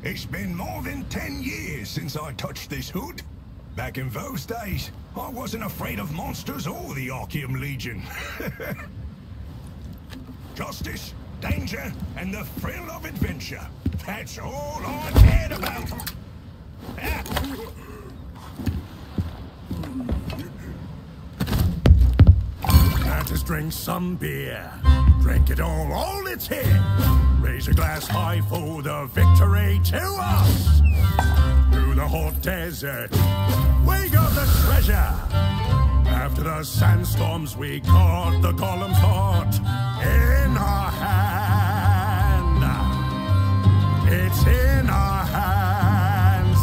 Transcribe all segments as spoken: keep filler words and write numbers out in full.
It's been more than ten years since I touched this hood. Back in those days, I wasn't afraid of monsters or the Archeum Legion. Justice, danger, and the thrill of adventure. That's all I cared about. Let us drink some beer. Drink it all, all it's here. Raise a glass high for the victory to us. Through the hot desert, we got the treasure. After the sandstorms, we caught the golem's heart in our hand. It's in our hands.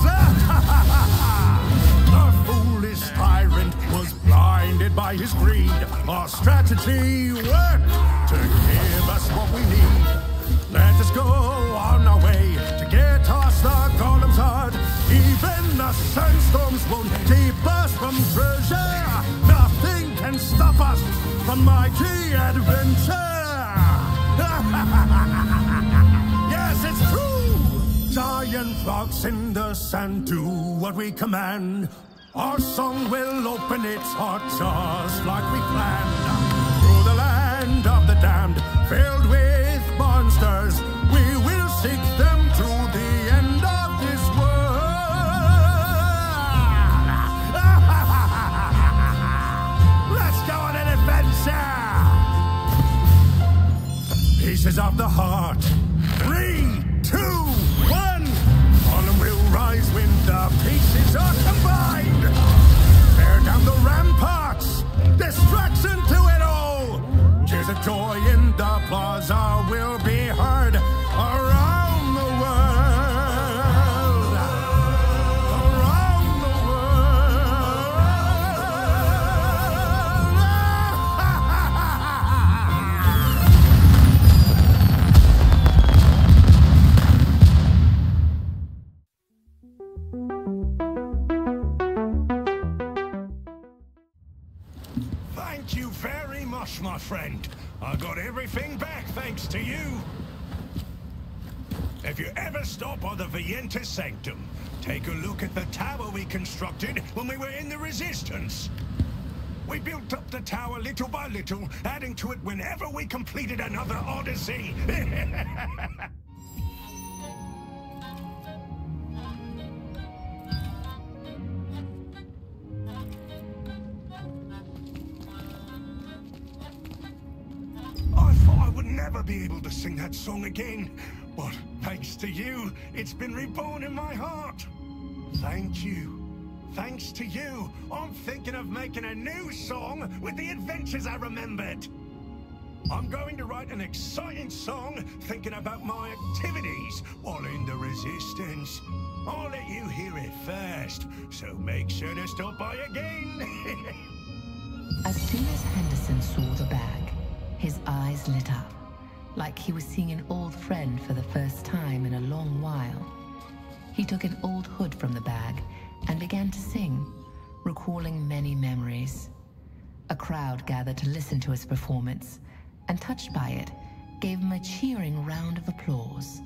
The foolish tyrant was blinded by his greed. Our strategy worked to give us what we need. Let us go on our way to get us the golem's heart. Even the sandstorms won't keep us from treasure. Nothing can stop us from mighty adventure. Yes, it's true. Giant rocks in the sand do what we command. Our song will open its heart just like we planned. Through the land of the damned, filled with monsters, we will seek them to the end of this world. Let's go on an adventure! Pieces of the heart. Three, two, one. Golem will rise when the pieces are combined. Tear down the ramparts. Destruction to it all. Tears of joy in the plaza will be heard around the world. Around the Thank you very much, my friend. I got everything back thanks to you. If you ever stop by the Vientus Sanctum, take a look at the tower we constructed when we were in the Resistance. We built up the tower little by little, adding to it whenever we completed another odyssey. Never be able to sing that song again, but thanks to you, it's been reborn in my heart. Thank you. Thanks to you, I'm thinking of making a new song with the adventures I remembered. I'm going to write an exciting song thinking about my activities while in the Resistance. I'll let you hear it first, so make sure to stop by again. As soon as Henderson saw the bag, his eyes lit up, like he was seeing an old friend for the first time in a long while. He took an old hood from the bag and began to sing, recalling many memories. A crowd gathered to listen to his performance, and touched by it, gave him a cheering round of applause.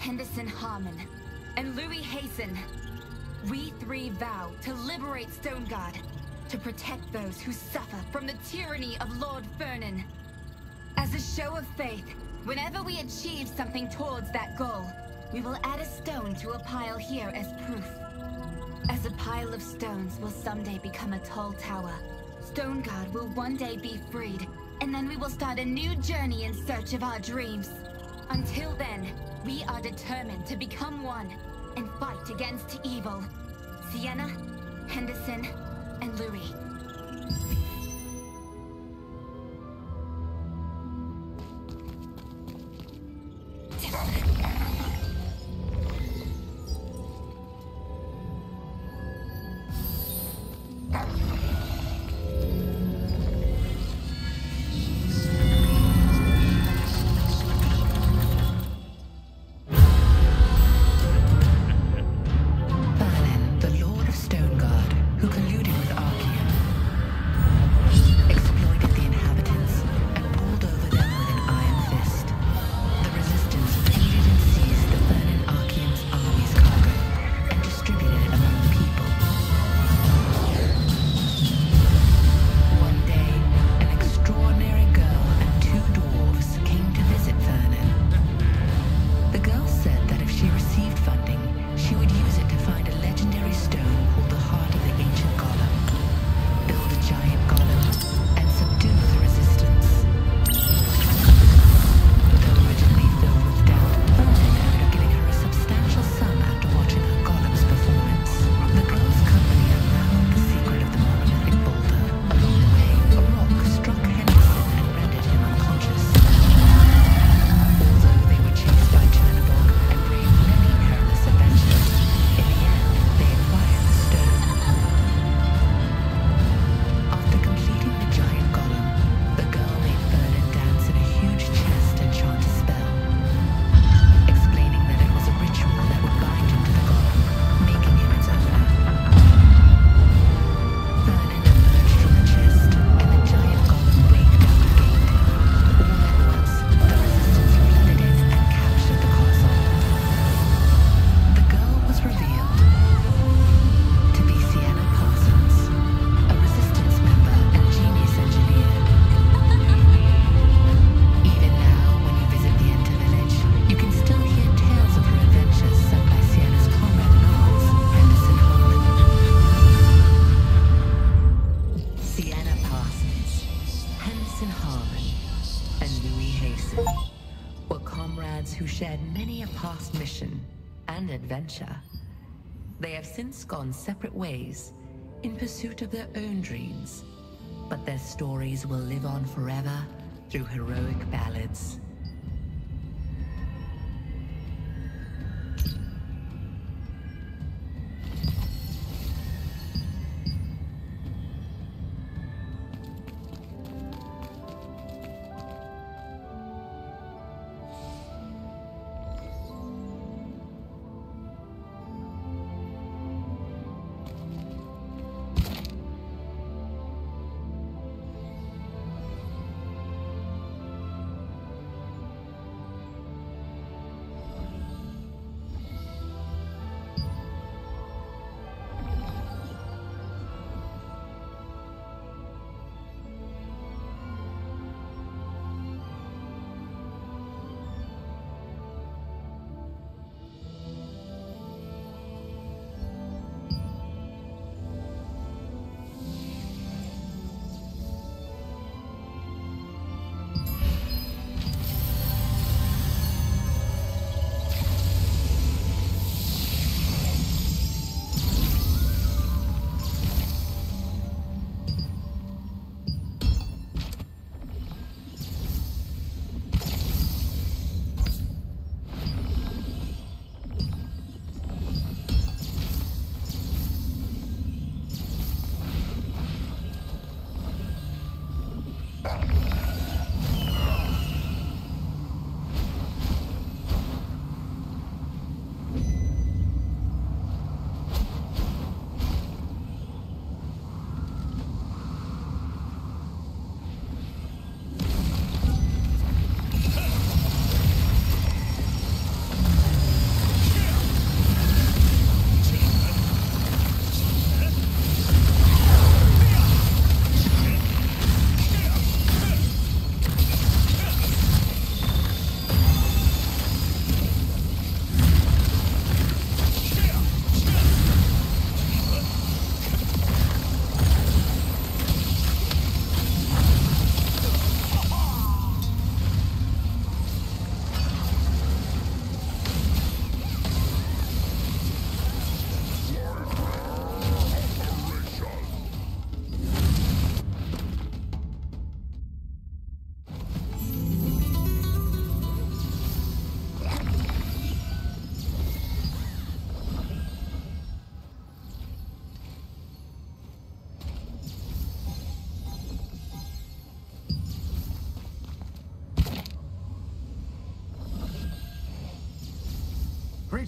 Henderson Harmon, and Louis Hasten. We three vow to liberate Stoneguard, to protect those who suffer from the tyranny of Lord Fernan. As a show of faith, whenever we achieve something towards that goal, we will add a stone to a pile here as proof. As a pile of stones will someday become a tall tower, Stoneguard will one day be freed, and then we will start a new journey in search of our dreams. Until then, we are determined to become one and fight against evil. Sienna, Henderson, and Louis. Adventure. They have since gone separate ways in pursuit of their own dreams, but their stories will live on forever through heroic ballads.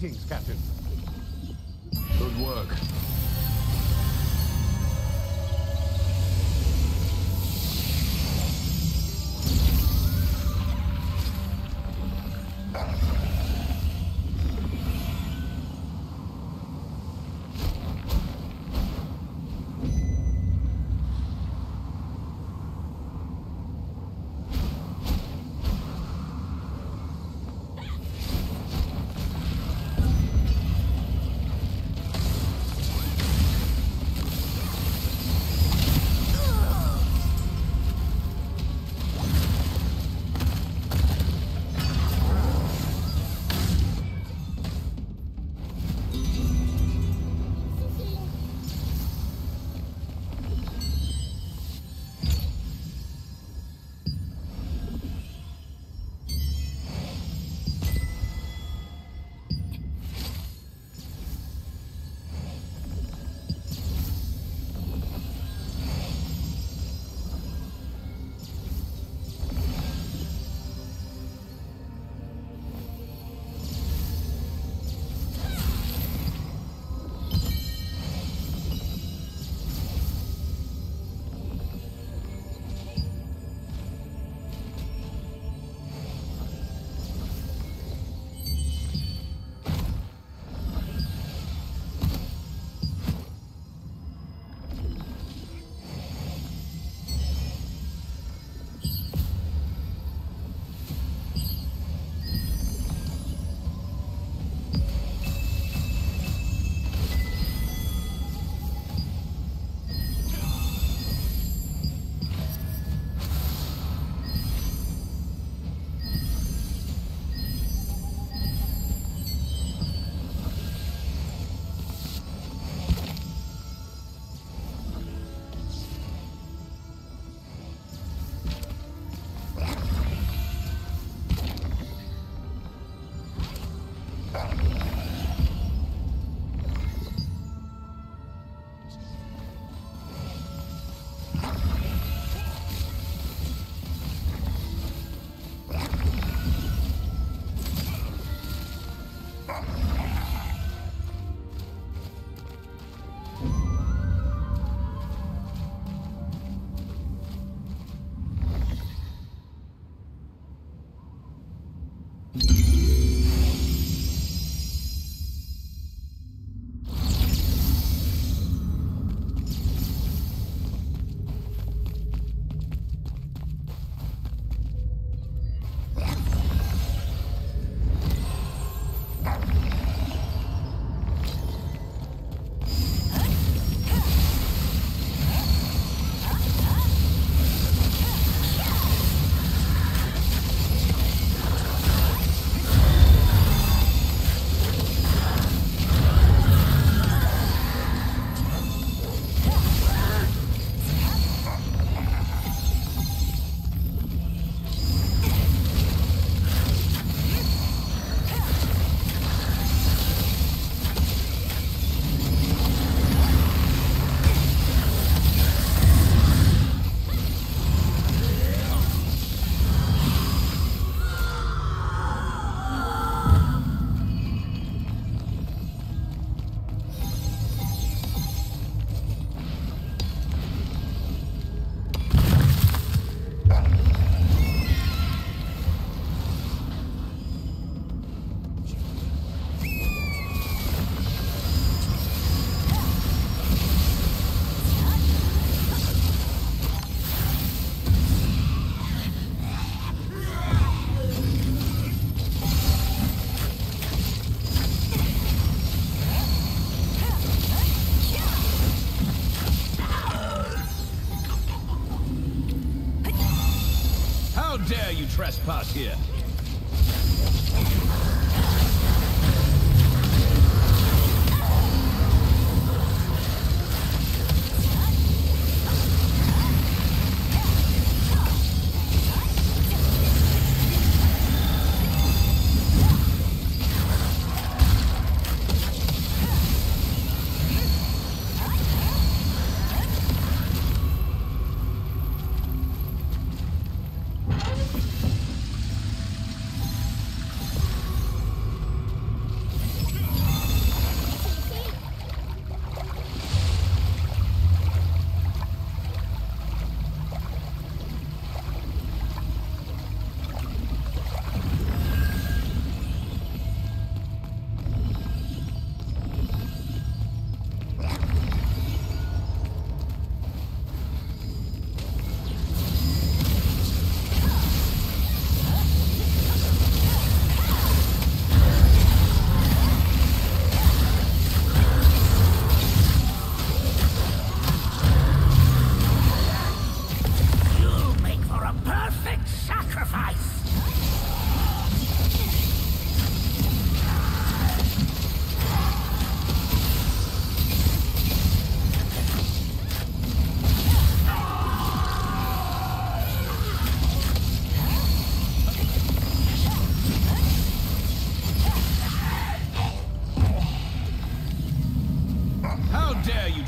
Greetings, Captain. Good work. dare you trespass here?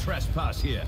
trespass here.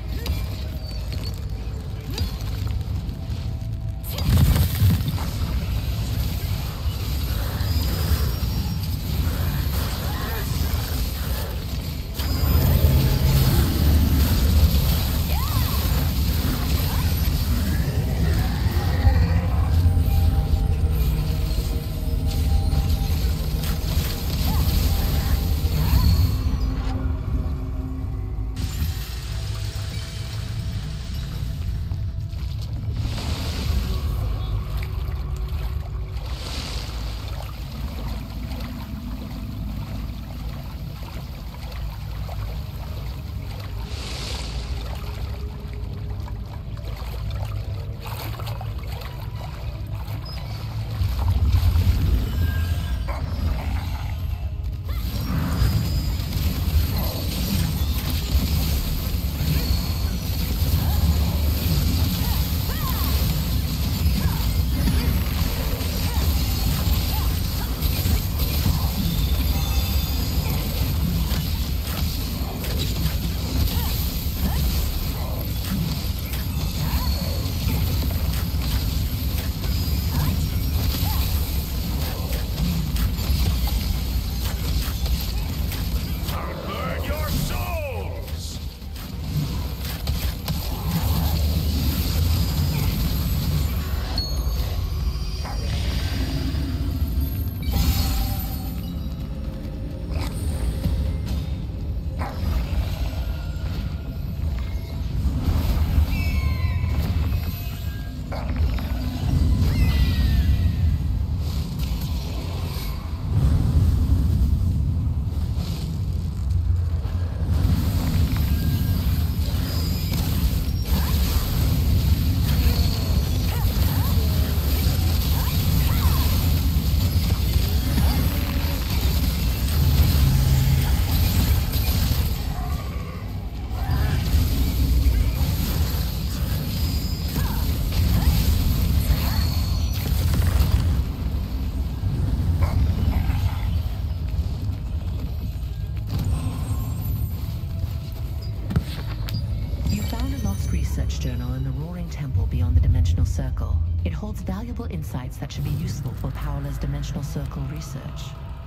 Journal in the Roaring Temple beyond the Dimensional Circle. It holds valuable insights that should be useful for Paola's Dimensional Circle research.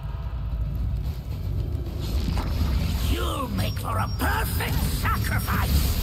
You'll make for a perfect sacrifice!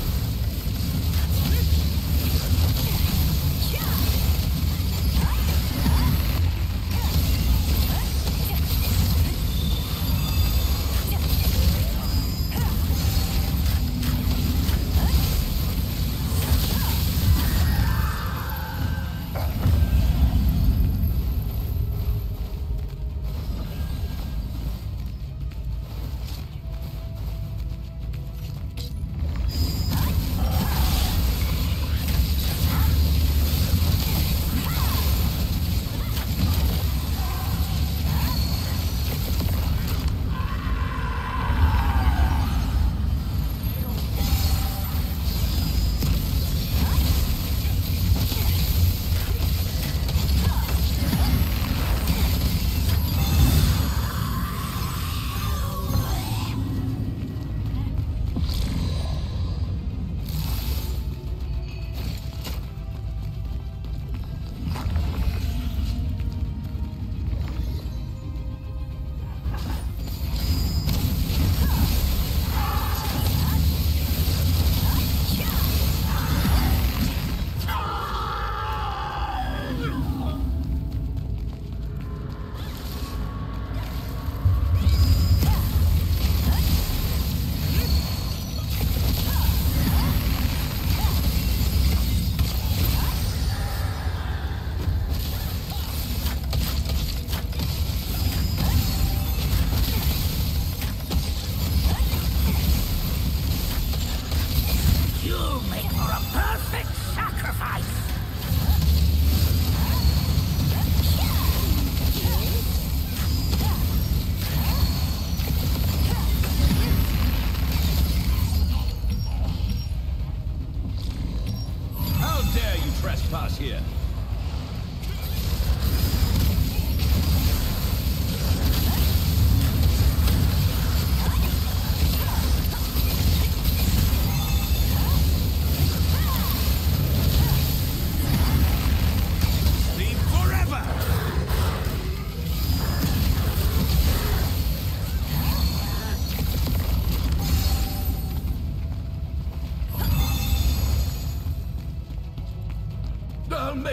trespass here.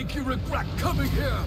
make you regret coming here!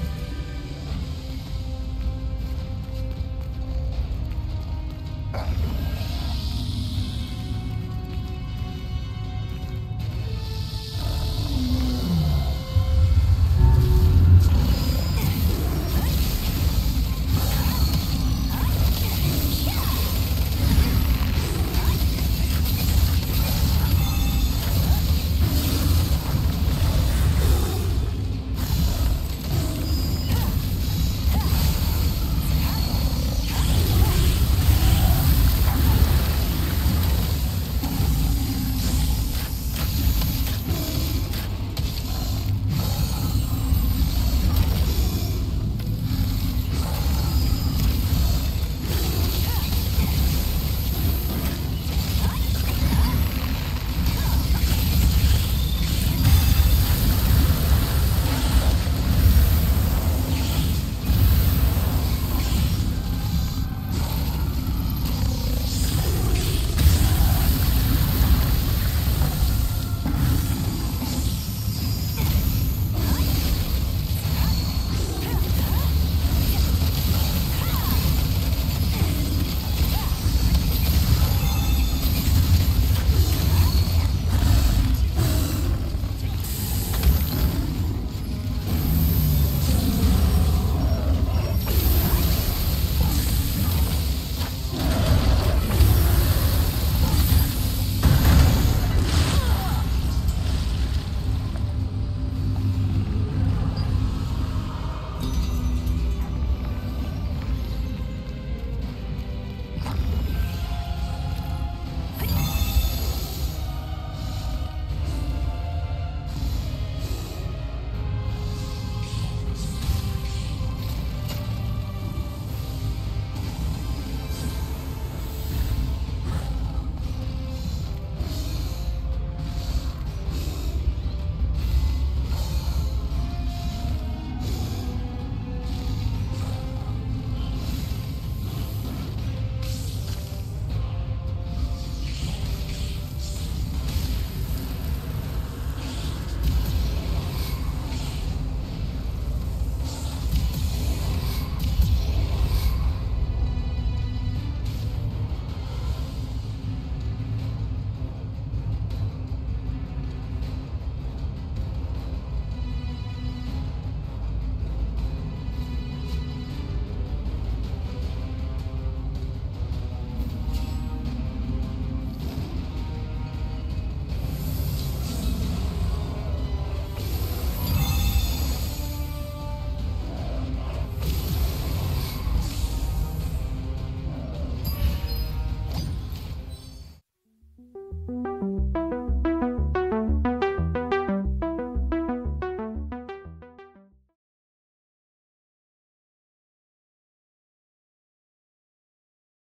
Ah.